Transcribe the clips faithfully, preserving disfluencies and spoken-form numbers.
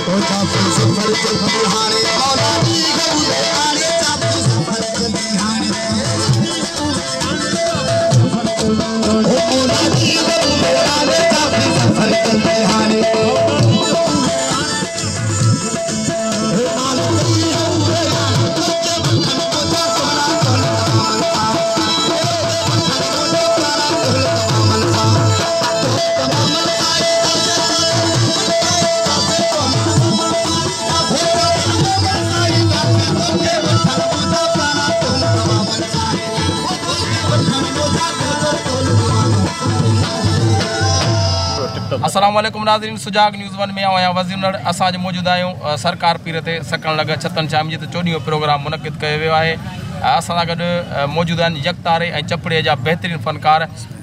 अस्सलाम वालेकुम नाज़रीन, सुजाग न्यूज़ वन में आया वज़ीर असां मौजूद आहियूं सरकार पीर ते सकण लॻ छतन शाम जी चोॾहीं प्रोग्राम मुनक़िद कयो वियो आहे। असां सां गॾु मौजूद आहिनि यकतारे ऐं चपड़े जा बहितरीन फ़नकार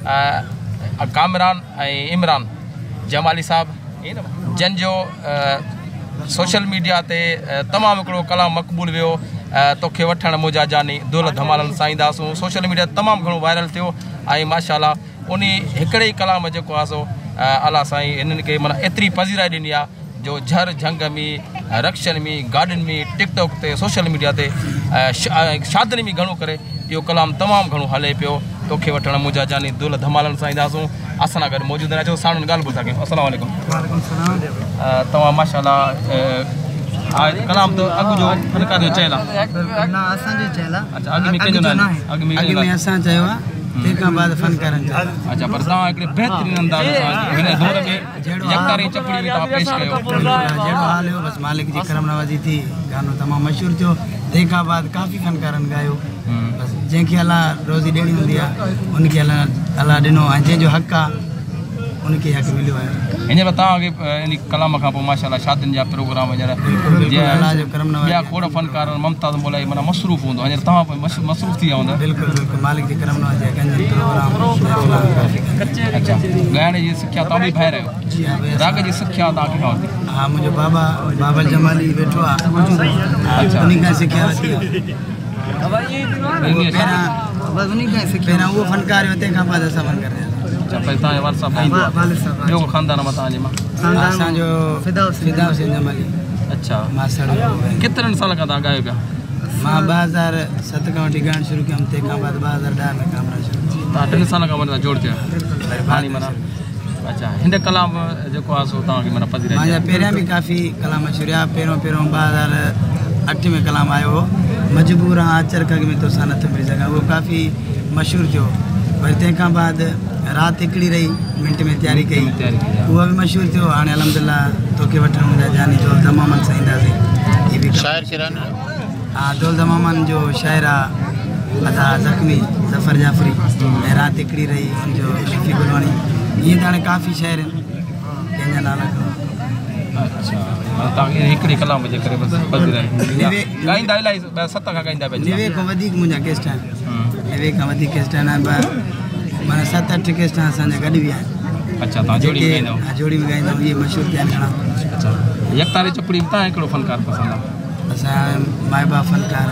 कामरान ऐं इमरान जमाली साहब, जंहिंजो सोशल मीडिया ते तमामु हिकिड़ो कलाम मक़बूल वियो, तोखे वठणु मुंहिंजा जानी दौलत धमालनि सां ईंदासूं। सोशल मीडिया तमामु घणो वायरल थियो ऐं माशाअल्लाह उन हिकिड़े ई कलाम जेको आहे सो अला साईं हिननि खे माना एतिरी पज़ीराई ॾिनी आहे जो झर झंग में, रक्षन में, गार्डन में, टिकटॉक ते, सोशल मीडिया ते, शादियुनि में घणो करे इहो कलाम तमामु घणो हले पियो। तोखे वठणु मुंहिंजा जानी दौलत धमालनि सां ईंदासूं। असां सां गॾु मौजूदु आहिनि, अचो साणु ॻाल्हि ॿुधा कयूं। अस्सलाम वालेकुम। तव्हां माशाअल्लाह कलाम तो अॻु जो फनकार जो चयल आहे? न असांजो चयल आहे। अच्छा, अॻु में कंहिंजो नालो? अॻु में असां चयो आहे, तंहिंखां बाद फ़नकारनि चयो। अच्छा, पर तव्हां हिकिड़े बहितरीन अंदाज़ सां हिन दौर में यकतारी चपड़ी में तव्हां पेश कयो। जहिड़ो हाल हुयो बसि मालिक जी करम नवाज़ी थी, गानो तमामु मशहूरु थियो। तंहिंखां बाद काफ़ी फ़नकारनि ॻायो। बसि जंहिंखे अलाह रोज़ी ॾियणी हूंदी आहे उनखे अलाह अलाह ॾिनो, ऐं जंहिंजो हक़ु आहे उनखे हक़ु मिलियो आहे। हींअर तव्हांखे इन कलाम खां पोइ माशाअल्लाह शादियुनि जा प्रोग्राम हींअर ॿिया खोड़ फ़नकार ममताज़ मोलाई माना मसरूफ़ हूंदो, हींअर तव्हां मसरूफ़ थी विया हूंदा? बिल्कुलु बिल्कुलु, मालिक जी करम नवाज़ी प्रोग्राम। अच्छा, ॻाइण जी सिखिया तव्हां बि ॿाहिरि आहियो? जी हा, राग जी सिखिया तव्हां किथां वरिती? हा, मुंहिंजो बाबा बाबल जमाली वेठो आहे, उन खां सिखिया वरिती आहे। पहिरियां उहो फ़नकार हुयो, तंहिंखां बाद असां फ़नकार आहियूं। अच्छा, पहिरीं तव्हांजे वालिद साहब ॿियो को ख़ानदान मां तव्हांजे मां? असांजो फिदा हुसैन जमाली। अच्छा, मासड़ केतिरनि साल खां तव्हां ॻायो पिया? मां ॿ हज़ार सत खां वठी ॻाइणु शुरू कयुमि, तंहिंखां बाद ॿ हज़ार ॾह में कामरा शुरू कयो। तव्हां टिनि साल खां वञा जोड़ थिया हाणे माना? अच्छा, हिन कलाम जेको आहे सो तव्हांखे माना पज़ीराई? मुंहिंजा पहिरियां बि काफ़ी कलाम मशहूरु आहे। पहिरियों पहिरियों ॿ हज़ार अठ में कलाम आयो हो, मजबूर आहे अचर कग में तोसां नथो मिली सघां, उहो काफ़ी मशहूरु थियो। वरी तंहिंखां बाद राति हिकिड़ी रही, मिंट में तयारी कई, उहा बि मशहूरु थियो। हाणे अलहमदिल्ला तोखे वठणु मुंहिंजा जानी दौल तमामनि सां ईंदासीं। हीअ बि शाइर किरान? हा, दौल तमामनि जो शाइर आहे अदा ज़ख़्मी ज़फ़र जाफ़री, ऐं राति हिकिड़ी रही हुनजो शफ़ी गुलवाणी। ईअं त हाणे काफ़ी शाइर आहिनि कंहिंजा नाला। अच्छा, तव्हांखे हिकिड़ी कलाम जे करे बसि पज़ीराई ॻाईंदा इलाही सत खां ॻाईंदा पिया? निवे खां वधीक मुंहिंजा केस्ट आहिनि, निवे खां वधीक केस्ट आहिनि, माना सत अठ केस्ट असांजा गॾु बि आहिनि। अच्छा, तव्हां जोड़ी में ॻाईंदा? हा, जोड़ी में ॻाईंदा आहियूं, इहे मशहूरु थिया आहिनि घणा। अच्छा, यकतारी चपड़ी में तव्हां हिकिड़ो फ़नकार पसंदि आहे? असां माए बाप फ़नकार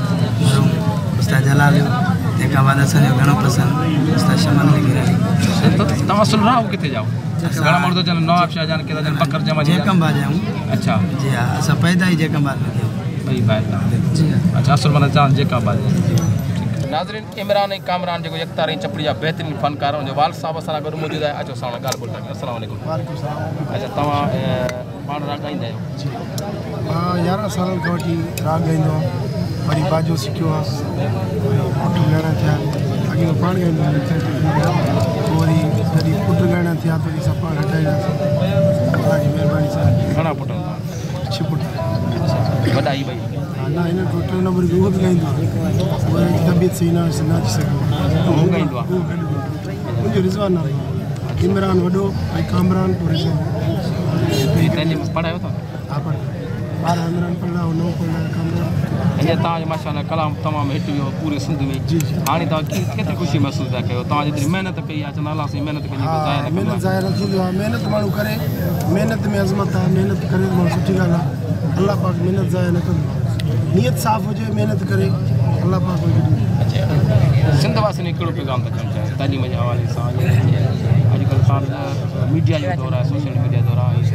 उस्ताद जलाल, तंहिंखां बाद असांजो घणो पसंदि उस्ताद शमन गिराली। तव्हां सुलराओ किथे जाओ? घणा माण्हू त चवनि नवाब शाह जान के चवनि बकर जमा जेकमबाद आहियूं। अच्छा, जी हा, असां पैदा ई जेकमबाद में थिया ॿई ॿाहिरि? जी अच्छा, असुल माना चवनि जेकमबाद। नाज़रीन, इमरान ऐं कामरान जेको यकतार ऐं चपड़ी जा बहितरीन फ़नकार हुनजो वालिद साहब असां सां गॾु मौजूदु आहे। अचो साणु ॻाल्हि ॿोल। अस्सलाम वालेकुम। अच्छा, तव्हां पाण राग ॻाईंदा आहियो? मां यारहं सालनि खां वठी राग ॻाईंदो आहियां, वरी बाजो सिखियो आहे, पुट ॻाइणा थिया अॻे पाण ॻाईंदो आहियां, पोइ वरी जॾहिं पुट ॻाइणा थिया त वरी असां पाण हटाईंदासीं। अलाह जी महिरबानी सां। घणा पुट? छह पुट। वॾा ई ॿई? न, हिन टोटल नंबर बि उहो बि ॻाईंदो आहे, तबियत सही न न अची सघंदो उहो ॻाईंदो आहे? मुंहिंजो रिज़वान नालो इमरान वॾो ऐं कामरान पोइ रिज़वान। तंहिंजे पढ़ायो था? हा, पढ़ ॿारहं इमरान पढ़ा, नओं पढ़ा कामरान। हींअर तव्हांजो माशाअल्लाह कलाम तमामु हिट वियो पूरे सिंध में। जी जी। हाणे तव्हां केतिरी ख़ुशी महसूसु था कयो? तव्हां जेतिरी महिनत कई आहे, चवंदा अलाह साईं महिनत कई, महिनत ज़ाया न थींदो आहे। महिनत माण्हू करे, महिनत में अज़मत आहे, महिनत करे माण्हू सुठी ॻाल्हि आहे। अलाह पाक महिनत ज़ाया न कंदो आहे, नियत साफ़ हुजे, महिनत करे, अलाह पाक। अच्छा, सिंध वासियुनि हिकिड़ो पैगाम था करणु चाहियो तइलीम जे हवाले सां? अॼुकल्ह तव्हां मीडिया जो दौरु आहे, सोशल मीडिया दौरु आहे,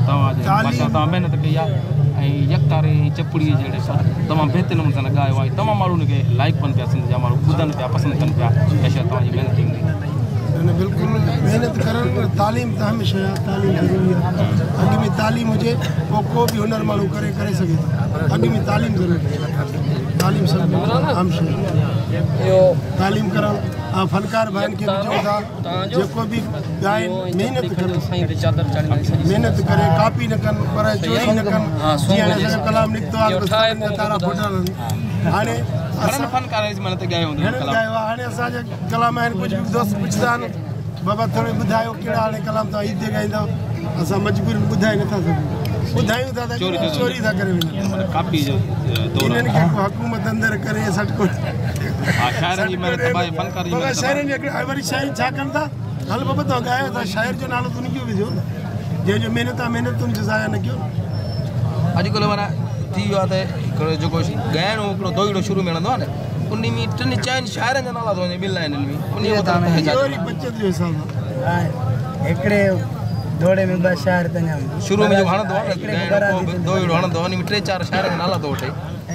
तव्हांजे भाषा तव्हां महिनत कई आहे ऐं यकतारे चपड़ी जहिड़े तमामु बहितरीन नमूने सां ॻायो आहे तमामु माण्हुनि खे लाइक कनि पिया सिंध जा माण्हू ॿुधनि पिया पसंदि कनि पिया इहा शइ तव्हांजी महिनत ईंदी न बिल्कुलु महिनत करणु तालीम त हमेशह आहे तालीम ज़रूरी आहे अॻु में तालीम हुजे पोइ को बि हुनर माण्हू करे करे सघे थो अॻु में तालीम ज़रूरी आहे तालीम सभु आम शइ तालीम करणु ऐं फनकार भाइनि खे बि चऊं था जेको बि ॻाइनि महिनत करे महिनत करे कापी न कनि पर चोरी न कनि जीअं असांजो कलाम निकितो आहे तारा फुटल हाणे असां फनकार ॻायो आहे हाणे असांजा कलाम आहिनि कुझु बि दोस्त पुछंदा आहिनि बाबा थोरो ॿुधायो कहिड़ा हाणे कलाम तव्हां हिते ॻाईंदव असां मजबूरी ॿुधाए नथा सघूं ॿुधायूं था त चोरी था करे वञनि कापी जो इन्हनि खे हुकूमत अंदरि करे सटको शाइरनि जी वरी शाइर छा कनि था हल बाबा तव्हां ॻायो था शाइर जो नालो त उनजो विझो न जंहिंजो महिनत आहे महिनत उनजो ज़ाया न कयो अॼुकल्ह माना थी वियो आहे त हिकिड़ो जेको ॻाइणो हिकिड़ो दोहीड़ो शुरू में हलंदो आहे न उन में टिनि चइनि शाइरनि जा नाला थो वञे ॿिनि लाइननि में बचत जो हिसाबु आहे हिकिड़े दोड़े में ॿ शाइर त शुरू में जेको हणंदो आहे न दोहीड़ो हणंदो आहे उन में टे चारि शाइरनि जा नाला थो वठे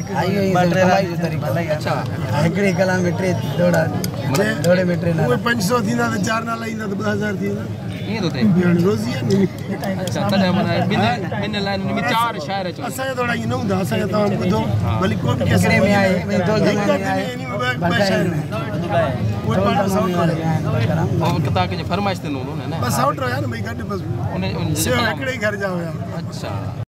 अच्छा हिकिड़े कलाम में टे दोड़ा दोड़े में टे उहे पंज सौ थींदा त चारि नाला ईंदा त ॿ हज़ार थींदा ईअं थो थिए रोज़ी आहे अच्छा तॾहिं माना ॿिनि ॿिनि लाइननि में चारि शाइर अचो असांजा थोरा ईअं न हूंदा असांजा तव्हां ॿुधो भली को बि हिकिड़े में आहे ॿ शाइर किताब खे फरमाइश ते न हूंदो न बसि आउट हुया न भई गॾु बसि उन हिकिड़े ई घर जा हुया अच्छा